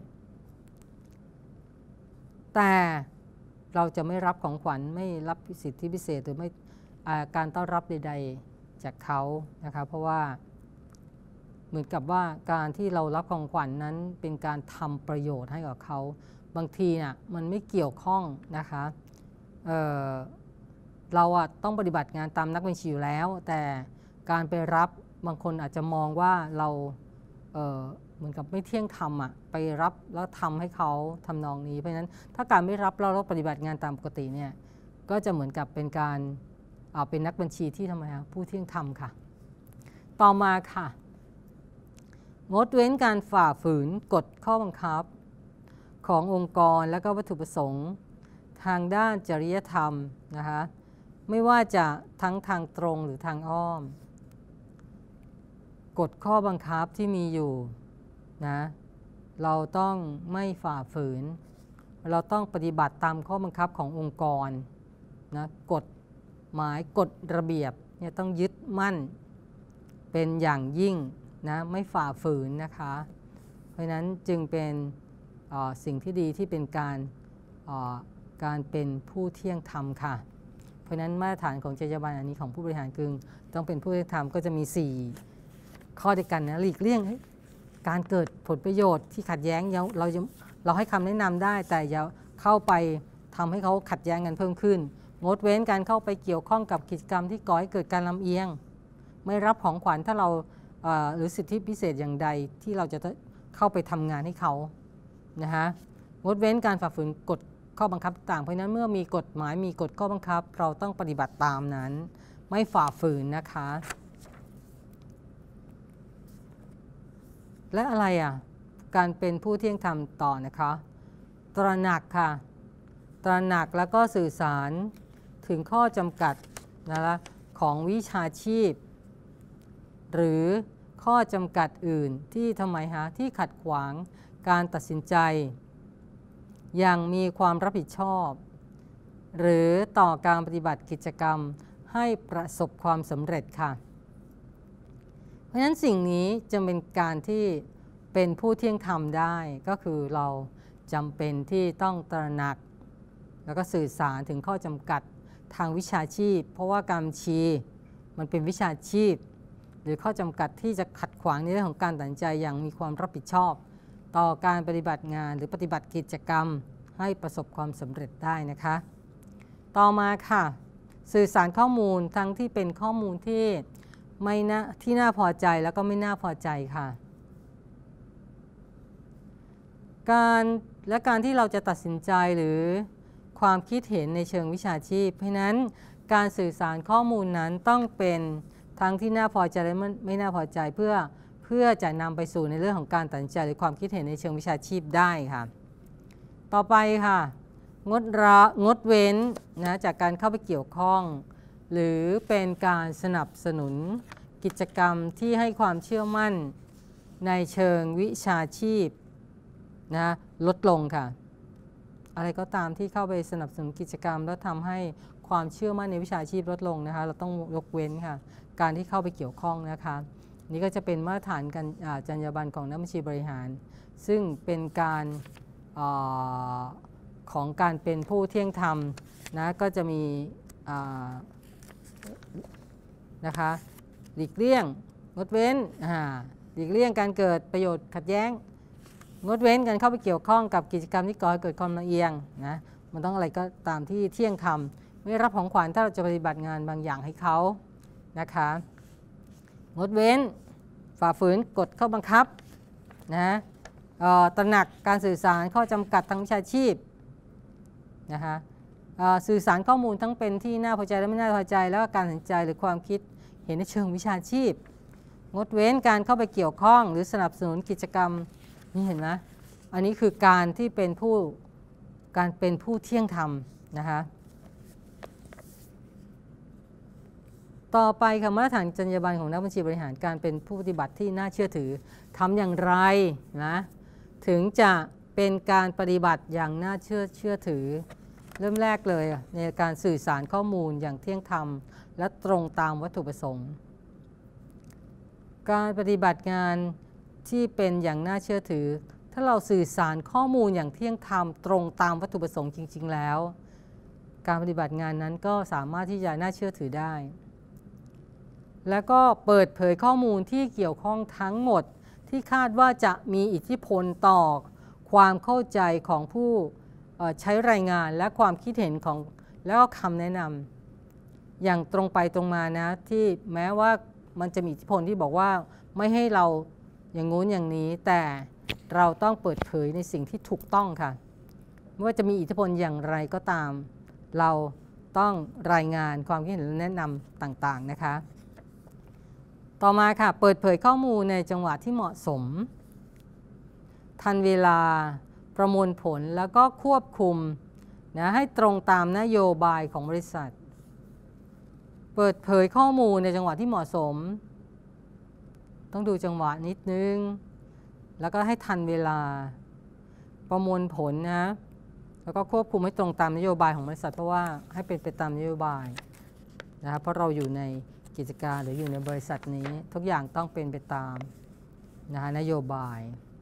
แต่เราจะไม่รับของขวัญไม่รับสิทธิพิเศษหรือไม่การต้อนรับใดๆจากเขานะคะเพราะว่าเหมือนกับว่าการที่เรารับของขวัญ นั้นเป็นการทำประโยชน์ให้กับเขาบางทีน่ะมันไม่เกี่ยวข้องนะคะ เอ่อ เราอะต้องปฏิบัติงานตามนักบัญชีอยู่แล้วแต่การไปรับบางคนอาจจะมองว่าเราเอ่อเหมือนกับไม่เที่ยงธรรมอะไปรับแล้วทำให้เขาทำนองนี้เพราะฉะนั้นถ้าการไม่รับเราเราปฏิบัติงานตามปกติเนี่ยก็จะเหมือนกับเป็นการเอาเป็นนักบัญชีที่ทำไมคะผู้เที่ยงธรรมค่ะต่อมาค่ะงดเว้นการฝ่าฝืนกฎข้อบังคับขององค์กรและก็วัตถุประสงค์ทางด้านจริยธรรมนะคะไม่ว่าจะทั้งทางตรงหรือทางอ้อมกฎข้อบังคับที่มีอยู่นะเราต้องไม่ฝ่าฝืนเราต้องปฏิบัติตามข้อบังคับขององค์กรนะกฎหมายกฎระเบียบเนี่ยต้องยึดมั่นเป็นอย่างยิ่งนะไม่ฝ่าฝืนนะคะเพราะฉะนั้นจึงเป็นสิ่งที่ดีที่เป็นการการเป็นผู้เที่ยงธรรมค่ะเพราะฉะนั้นมาตรฐานของจรรยาบรรณอันนี้ของผู้บริหารคือต้องเป็นผู้เที่ยงธรรมก็จะมีสี่ข้อด้วยกันนะหลีกเลี่ยงการเกิดผลประโยชน์ที่ขัดแย้งเราเราให้คำแนะนำได้แต่อย่าเข้าไปทำให้เขาขัดแย้งกันเพิ่มขึ้นงดเว้นการเข้าไปเกี่ยวข้องกับกิจกรรมที่ก่อให้เกิดการลำเอียงไม่รับของขวัญถ้าเราหรือสิทธิพิเศษอย่างใดที่เราจะเข้าไปทำงานให้เขานะฮะงดเว้นการฝ่าฝืนกฎข้อบังคับต่างเพราะนั้นเมื่อมีกฎหมายมีกฎข้อบังคับเราต้องปฏิบัติตามนั้นไม่ฝ่าฝืนนะคะและอะไรอ่ะการเป็นผู้เที่ยงธรรมต่อนะคะตระหนักค่ะตระหนักแล้วก็สื่อสารถึงข้อจำกัดนะคะของวิชาชีพหรือข้อจำกัดอื่นที่ทำไมฮะที่ขัดขวางการตัดสินใจอย่างมีความรับผิดชอบหรือต่อการปฏิบัติกิจกรรมให้ประสบความสำเร็จค่ะเพราะฉะนั้นสิ่งนี้จะเป็นการที่เป็นผู้เที่ยงธรรมได้ก็คือเราจำเป็นที่ต้องตระหนักแล้วก็สื่อสารถึงข้อจำกัดทางวิชาชีพเพราะว่าการบัญชีมันเป็นวิชาชีพหรือข้อจำกัดที่จะขัดขวางในเรื่องของการตัดสินใจอย่างมีความรับผิดชอบต่อการปฏิบัติงานหรือปฏิบัติกิจกรรมให้ประสบความสำเร็จได้นะคะต่อมาค่ะสื่อสารข้อมูลทั้งที่เป็นข้อมูลที่ไม่น่าที่น่าพอใจแล้วก็ไม่น่าพอใจค่ะการและการที่เราจะตัดสินใจหรือความคิดเห็นในเชิงวิชาชีพเพราะนั้นการสื่อสารข้อมูลนั้นต้องเป็นทั้งที่น่าพอใจและไม่น่าพอใจเพื่อเพื่อจะนำไปสู่ในเรื่องของการตัดสินใจหรือความคิดเห็นในเชิงวิชาชีพได้ค่ะต่อไปค่ะงดละงดเว้นนะจากการเข้าไปเกี่ยวข้องหรือเป็นการสนับสนุนกิจกรรมที่ให้ความเชื่อมั่นในเชิงวิชาชีพนะลดลงค่ะอะไรก็ตามที่เข้าไปสนับสนุนกิจกรรมแล้วทำให้ความเชื่อมั่นในวิชาชีพลดลงนะคะเราต้องยกเว้นค่ะการที่เข้าไปเกี่ยวข้องนะคะนี่ก็จะเป็นมาตรฐานการจรรยาบรรณของนักบัญชีบริหารซึ่งเป็นการอของการเป็นผู้เที่ยงธรรมนะก็จะมีนะคะหลีกเลี่ยงงดเว้นหลีกเลี่ยงการเกิดประโยชน์ขัดแย้งงดเว้นการเข้าไปเกี่ยวข้องกับกิจกรรมที่ก่อให้เกิดความลำเอียงนะมันต้องอะไรก็ตามที่เที่ยงธรรมไม่รับของขวัญถ้าเราจะปฏิบัติงานบางอย่างให้เขานะคะงดเว้นฝ่าฝืนกฎข้อบังคับนะตระหนักการสื่อสารข้อจำกัดทางวิชาชีพนะคะสื่อสารข้อมูลทั้งเป็นที่น่าพอใจและไม่น่าพอใจแล้วก็การตัดสินใจหรือความคิดเห็นในเชิงวิชาชีพงดเว้นการเข้าไปเกี่ยวข้องหรือสนับสนุนกิจกรรมนี่เห็นไหมอันนี้คือการที่เป็นผู้การเป็นผู้เที่ยงธรรมนะคะต่อไปค่ะมาตรฐานจรรยาบรรณของนักบัญชีบริหารการเป็นผู้ปฏิบัติที่น่าเชื่อถือทำอย่างไรนะถึงจะเป็นการปฏิบัติอย่างน่าเชื่อเชื่อถือเริ่มแรกเลยในการสื่อสารข้อมูลอย่างเที่ยงธรรมและตรงตามวัตถุประสงค์การปฏิบัติงานที่เป็นอย่างน่าเชื่อถือถ้าเราสื่อสารข้อมูลอย่างเที่ยงธรรมตรงตามวัตถุประสงค์จริงๆแล้วการปฏิบัติงานนั้นก็สามารถที่จะน่าเชื่อถือได้แล้วก็เปิดเผยข้อมูลที่เกี่ยวข้องทั้งหมดที่คาดว่าจะมีอิทธิพลต่อความเข้าใจของผู้ใช้รายงานและความคิดเห็นของแล้วก็คำแนะนำอย่างตรงไปตรงมานะที่แม้ว่ามันจะมีอิทธิพลที่บอกว่าไม่ให้เราอย่างงู้นอย่างนี้แต่เราต้องเปิดเผยในสิ่งที่ถูกต้องค่ะไม่ว่าจะมีอิทธิพลอย่างไรก็ตามเราต้องรายงานความคิดเห็นและแนะนำต่างๆนะคะต่อมาค่ะเปิดเผยข้อมูลในจังหวะที่เหมาะสมทันเวลาประมวลผลแล้วก็ควบคุมนะให้ตรงตามนโยบายของบริษัทเปิดเผยข้อมูลในจังหวะที่เหมาะสมต้องดูจังหวะนิดนึงแล้วก็ให้ทันเวลาประมวลผลนะแล้วก็ควบคุมให้ตรงตามนโยบายของบริษัทเพราะว่าให้เป็นไปตามนโยบายนะครับเพราะเราอยู่ในกิจการหรืออยู่ในบริษัทนี้ทุกอย่างต้องเป็นไปตามนะนโยบาย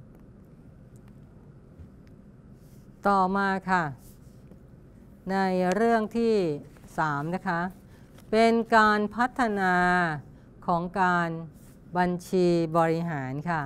ต่อมาค่ะในเรื่องที่สามนะคะเป็นการพัฒนาของการบัญชีบริหารค่ะ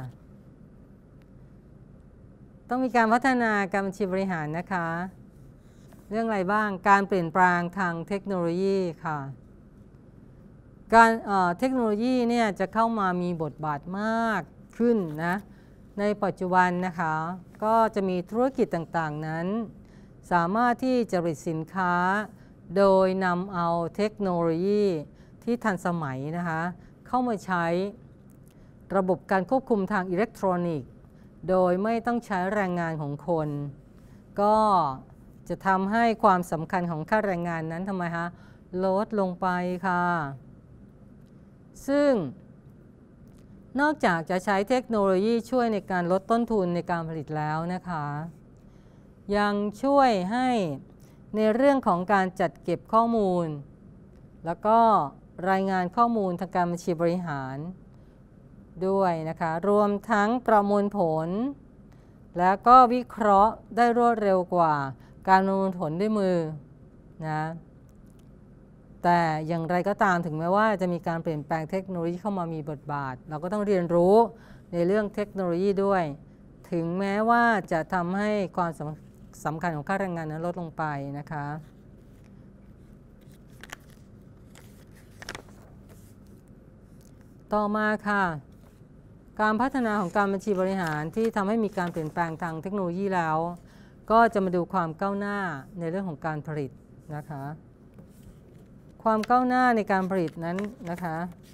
ต้องมีการพัฒนาการบัญชีบริหารนะคะเรื่องอะไรบ้างการเปลี่ยนแปลงทางเทคโนโลยีค่ะการเอ่อเทคโนโลยีเนี่ยจะเข้ามามีบทบาทมากขึ้นนะในปัจจุบันนะคะก็จะมีธุรกิจต่างๆนั้นสามารถที่จะผลิตสินค้าโดยนำเอาเทคโนโลยีที่ทันสมัยนะคะเข้ามาใช้ระบบการควบคุมทางอิเล็กทรอนิกส์โดยไม่ต้องใช้แรงงานของคนก็จะทำให้ความสำคัญของค่าแรงงานนั้นทำไมคะลดลงไปค่ะซึ่งนอกจากจะใช้เทคโนโลยีช่วยในการลดต้นทุนในการผลิตแล้วนะคะยังช่วยให้ในเรื่องของการจัดเก็บข้อมูลแล้วก็รายงานข้อมูลทางการบัญชีบริหารด้วยนะคะรวมทั้งประมวลผลแล้วก็วิเคราะห์ได้รวดเร็วกว่าการประมวลผลด้วยมือนะแต่อย่างไรก็ตามถึงแม้ว่าจะมีการเปลี่ยนแปลงเทคโนโลยีเข้ามามีบทบาทเราก็ต้องเรียนรู้ในเรื่องเทคโนโลยีด้วยถึงแม้ว่าจะทำให้ความสำคัญของค่าแรงงานนั้นลดลงไปนะคะต่อมาค่ะการพัฒนาของการบัญชีบริหารที่ทำให้มีการเปลี่ยนแปลงทางเทคโนโลยีแล้วก็จะมาดูความก้าวหน้าในเรื่องของการผลิตนะคะความก้าวหน้าในการผลิตนั้นนะคะ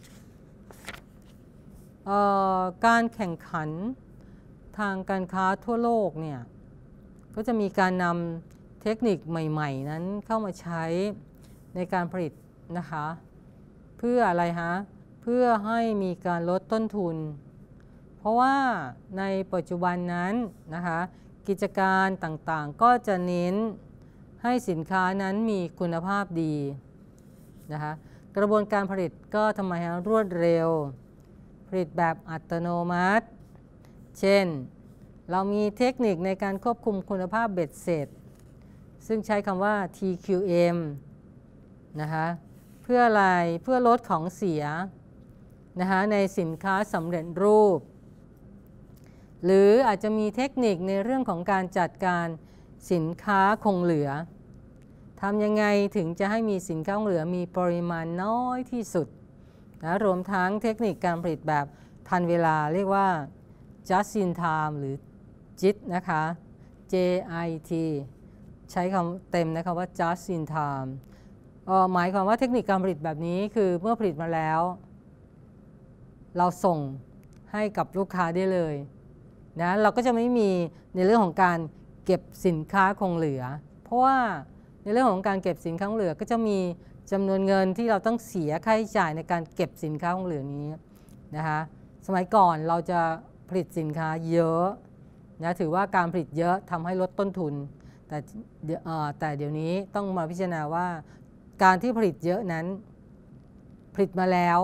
การแข่งขันทางการค้าทั่วโลกเนี่ยก็จะมีการนำเทคนิคใหม่ๆนั้นเข้ามาใช้ในการผลิตนะคะเพื่ออะไรฮะเพื่อให้มีการลดต้นทุนเพราะว่าในปัจจุบันนั้นนะคะกิจการต่างๆก็จะเน้นให้สินค้านั้นมีคุณภาพดีนะคะกระบวนการผลิตก็ทำไมฮะรวดเร็วผลิตแบบอัตโนมัติเช่นเรามีเทคนิคในการควบคุมคุณภาพเบ็ดเสร็จซึ่งใช้คำว่า ที คิว เอ็ม นะคะเพื่ออะไรเพื่อลดของเสียนะคะในสินค้าสำเร็จรูปหรืออาจจะมีเทคนิคในเรื่องของการจัดการสินค้าคงเหลือทำยังไงถึงจะให้มีสินค้าคงเหลือมีปริมาณน้อยที่สุดนะรวมทั้งเทคนิคการผลิตแบบทันเวลาเรียกว่า just in time หรือ จิต นะคะ J I T ใช้คำเต็มนะคะว่า just in time หมายความว่าเทคนิคการผลิตแบบนี้คือเมื่อผลิตมาแล้วเราส่งให้กับลูกค้าได้เลยนะเราก็จะไม่มีในเรื่องของการเก็บสินค้าคงเหลือเพราะว่าในเรื่องของการเก็บสินค้าคงเหลือก็จะมีจำนวนเงินที่เราต้องเสียค่าใช้จ่ายในการเก็บสินค้าคงเหลือนี้นะคะสมัยก่อนเราจะผลิตสินค้าเยอะนะถือว่าการผลิตเยอะทำให้ลดต้นทุนแต่แต่เดี๋ยวนี้ต้องมาพิจารณาว่าการที่ผลิตเยอะนั้นผลิตมาแล้ว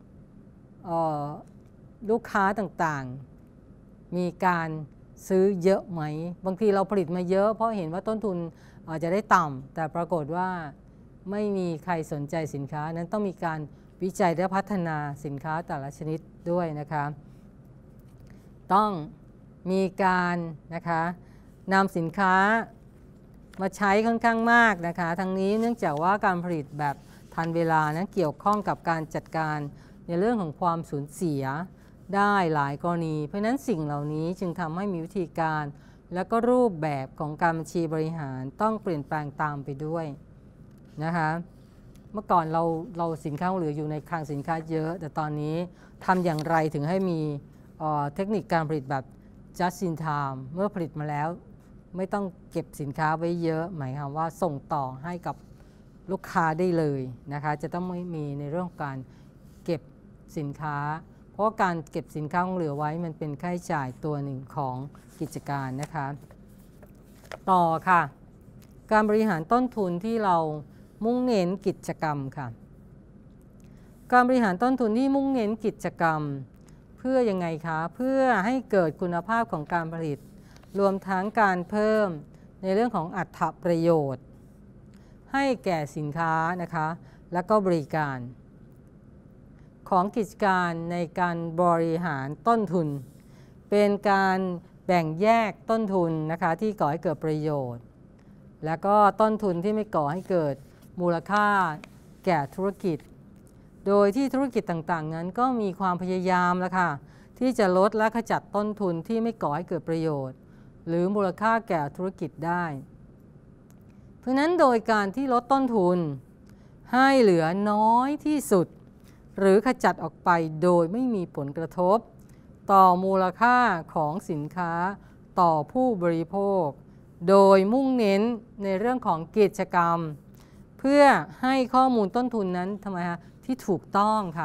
ลูกค้าต่างๆมีการซื้อเยอะไหมบางทีเราผลิตมาเยอะเพราะเห็นว่าต้นทุนอาจจะได้ต่ำแต่ปรากฏว่าไม่มีใครสนใจสินค้านั้นต้องมีการวิจัยและพัฒนาสินค้าแต่ละชนิดด้วยนะคะต้องมีการนะคะนำสินค้ามาใช้ค่อนข้างมากนะคะทั้งนี้เนื่องจากว่าการผลิตแบบทันเวลานั้นเกี่ยวข้องกับการจัดการในเรื่องของความสูญเสียได้หลายกรณีเพราะฉะนั้นสิ่งเหล่านี้จึงทำให้มีวิธีการและก็รูปแบบของการบัญชีบริหารต้องเปลี่ยนแปลงตามไปด้วยนะคะเมื่อก่อนเราเราสินค้าเหลืออยู่ในคลังสินค้าเยอะแต่ตอนนี้ทำอย่างไรถึงให้มีเทคนิคการผลิตแบบ just in time เมื่อผลิตมาแล้วไม่ต้องเก็บสินค้าไว้เยอะหมายความว่าส่งต่อให้กับลูกค้าได้เลยนะคะจะต้องไม่มีในเรื่องการเก็บสินค้าเพราะการเก็บสินค้าคงเหลือไว้มันเป็นค่าใช้จ่ายตัวหนึ่งของกิจการนะคะต่อค่ะการบริหารต้นทุนที่เรามุ่งเน้นกิจกรรมค่ะการบริหารต้นทุนที่มุ่งเน้นกิจกรรมเพื่อยังไงคะเพื่อให้เกิดคุณภาพของการผลิตรวมทั้งการเพิ่มในเรื่องของอรรถประโยชน์ให้แก่สินค้านะคะและก็บริการของกิจการในการบริหารต้นทุนเป็นการแบ่งแยกต้นทุนนะคะที่ก่อให้เกิดประโยชน์แล้วก็ต้นทุนที่ไม่ก่อให้เกิดมูลค่าแก่ธุรกิจโดยที่ธุรกิจต่างๆนั้นก็มีความพยายามแล้วค่ะที่จะลดและขจัดต้นทุนที่ไม่ก่อให้เกิดประโยชน์หรือมูลค่าแก่ธุรกิจได้เพราะนั้นโดยการที่ลดต้นทุนให้เหลือน้อยที่สุดหรือขจัดออกไปโดยไม่มีผลกระทบต่อมูลค่าของสินค้าต่อผู้บริโภคโดยมุ่งเน้นในเรื่องของกิจกรรมเพื่อให้ข้อมูลต้นทุนนั้นทำไมคะที่ถูกต้องค่ะ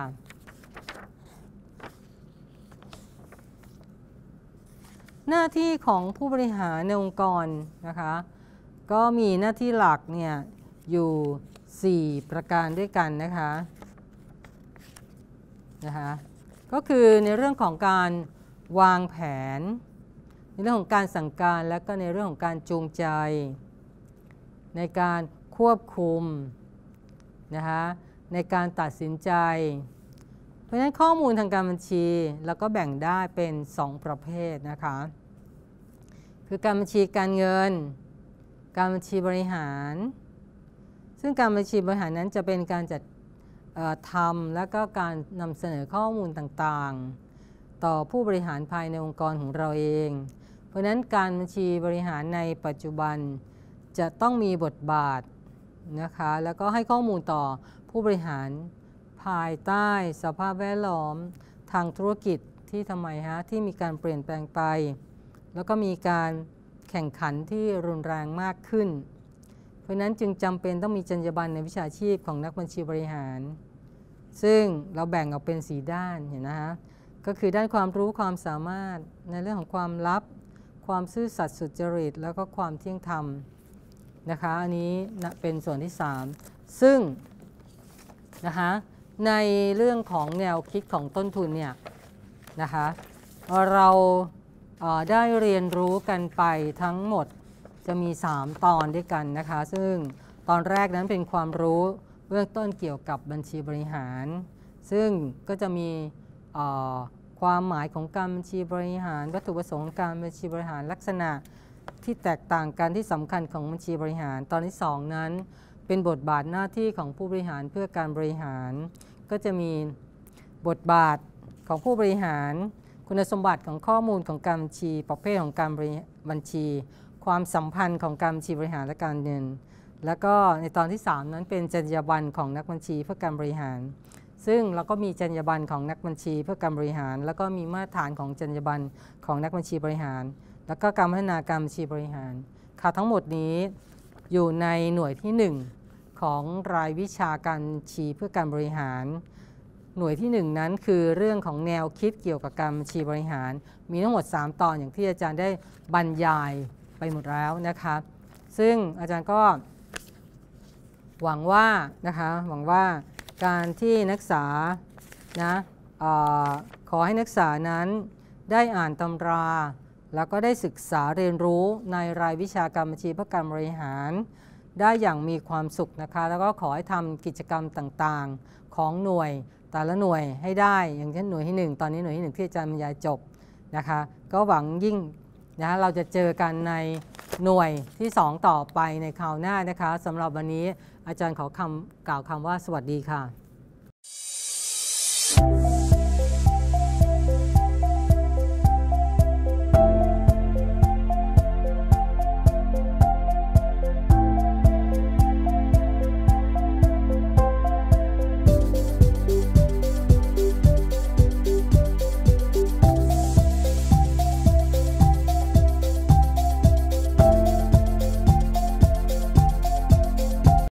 หน้าที่ของผู้บริหารในองค์กรนะคะก็มีหน้าที่หลักเนี่ยอยู่สี่ประการด้วยกันนะคะนะคะก็คือในเรื่องของการวางแผนในเรื่องของการสั่งการและก็ในเรื่องของการจูงใจในการควบคุมนะคะในการตัดสินใจเพราะฉะนั้นข้อมูลทางการบัญชีเราก็แบ่งได้เป็นสองประเภทนะคะคือการบัญชีการเงินการบัญชีบริหารซึ่งการบัญชีบริหารนั้นจะเป็นการจัดทำและก็การนำเสนอข้อมูลต่างๆต่อผู้บริหารภายในองค์กรของเราเองเพราะฉะนั้นการบัญชีบริหารในปัจจุบันจะต้องมีบทบาทนะคะแล้วก็ให้ข้อมูลต่อผู้บริหารภายใต้สภาพแวดล้อมทางธุรกิจที่ทำไมฮะที่มีการเปลี่ยนแปลงไปแล้วก็มีการแข่งขันที่รุนแรงมากขึ้นเพราะนั้นจึงจำเป็นต้องมีจรรยาบรรณในวิชาชีพของนักบัญชีบริหารซึ่งเราแบ่งออกเป็นสี่ด้านเห็นนะฮะก็คือด้านความรู้ความสามารถในเรื่องของความลับความซื่อสัตย์สุจริตแล้วก็ความเที่ยงธรรมนะคะอันนี้เป็นส่วนที่สามซึ่งนะคะในเรื่องของแนวคิดของต้นทุนเนี่ยนะคะเราได้เรียนรู้กันไปทั้งหมดจะมีสามตอนด้วยกันนะคะซึ่งตอนแรกนั้นเป็นความรู้เบื้องต้นเกี่ยวกับบัญชีบริหารซึ่งก็จะมีความหมายของการบัญชีบริหารวัตถุประสงค์ของการบัญชีบริหารลักษณะที่แตกต่างกันที่สำคัญของบัญชีบริหารตอนที่สองนั้นเป็นบทบาทหน้าที่ของผู้บริหารเพื่อการบริหารก็จะมีบทบาทของผู้บริหารคุณสมบัติของข้อมูลของการบัญชีประเภทของการบัญชีความสัมพันธ์ของการบัญชีบริหารและการเงินแล้วก็ในตอนที่สามนั้นเป็นจรรยาบรรณของนักบัญชีเพื่อการบริหารซึ่งเราก็มีจรรยาบรรณของนักบัญชีเพื่อการบริหารแล้วก็มีมาตรฐานของจรรยาบรรณของนักบัญชีบริหารแล้วก็การพัฒนาการบัญชีบริหารค่ะทั้งหมดนี้อยู่ในหน่วยที่หนึ่งของรายวิชาการบัญชีเพื่อการบริหารหน่วยที่หนึ่งนั้นคือเรื่องของแนวคิดเกี่ยวกับการบัญชีบริหารมีทั้งหมดสามตอนอย่างที่อาจารย์ได้บรรยายไปหมดแล้วนะคะซึ่งอาจารย์ก็หวังว่านะคะหวังว่าการที่นักศึกษานะออขอให้นักศึกษานั้นได้อ่านตำราแล้วก็ได้ศึกษาเรียนรู้ในรายวิชาการบัญชีเพื่อการบริหารได้อย่างมีความสุขนะคะแล้วก็ขอให้ทำกิจกรรมต่างๆของหน่วยแต่ละหน่วยให้ได้อย่างเช่นหน่วยที่หนึ่งตอนนี้หน่วยที่หนึ่งที่อาจารย์บรรยายจบนะคะก็หวังยิ่งนะเราจะเจอกันในหน่วยที่สองต่อไปในคราวหน้านะคะสำหรับวันนี้อาจารย์ขอคำกล่าวคำว่าสวัสดีค่ะ